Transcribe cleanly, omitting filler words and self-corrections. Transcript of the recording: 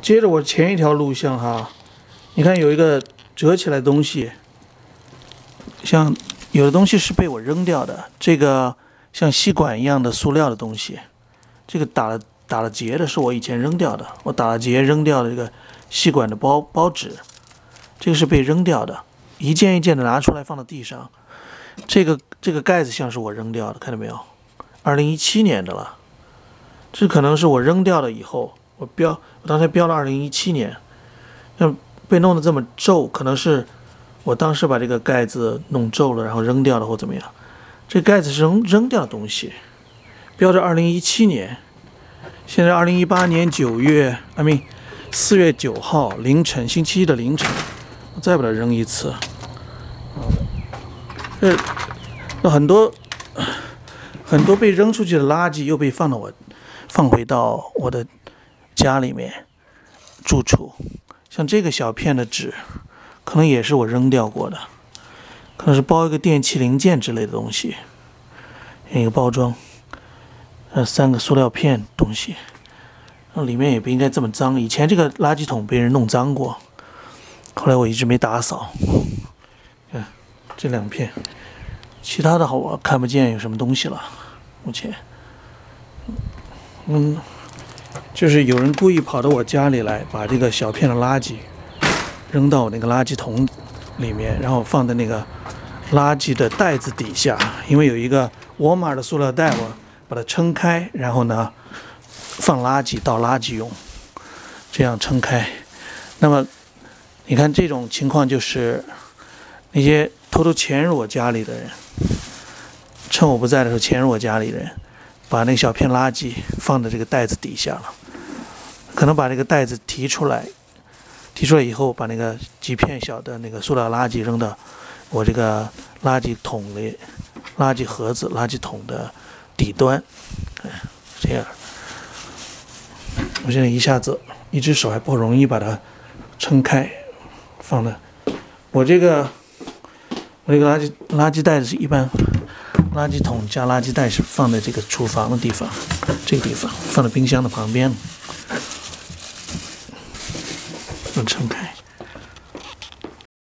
接着我前一条录像哈，你看有一个折起来的东西，像有的东西是被我扔掉的，这个像吸管一样的塑料的东西，这个打了结的是我以前扔掉的，我打了结扔掉的这个吸管的包纸，这个是被扔掉的，一件一件的拿出来放到地上，这个盖子像是我扔掉的，看到没有？2017年的了，这可能是我扔掉了以后，我当时标了2017年，那被弄得这么皱，可能是我当时把这个盖子弄皱了，然后扔掉了或怎么样。这盖子是扔掉的东西，标着2017年，现在2018年4月9号凌晨，星期一的凌晨，我再把它扔一次。那很多被扔出去的垃圾又被放回到我的家里面住处，像这个小片的纸，可能也是我扔掉过的，可能是包一个电器零件之类的东西，一个包装，3个塑料片东西，里面也不应该这么脏。以前这个垃圾桶被人弄脏过，后来我一直没打扫。看这2片，其他的我看不见有什么东西了，目前。就是有人故意跑到我家里来，把这个小片的垃圾扔到我那个垃圾桶里面，然后放在那个垃圾的袋子底下，因为有一个沃尔玛的塑料袋，我把它撑开，然后呢放垃圾倒垃圾用，这样撑开。那么你看这种情况，就是那些偷偷潜入我家里的人，趁我不在的时候潜入我家里的人，把那小片垃圾放在这个袋子底下了，可能把这个袋子提出来以后，把那个几片小的那个塑料垃圾扔到我这个垃圾桶里、垃圾盒子、垃圾桶的底端，这样。我现在一只手还不容易把它撑开，放的。我这个垃圾袋子是一般。垃圾桶加垃圾袋是放在这个厨房的地方，这个地方放在冰箱的旁边，能撑开。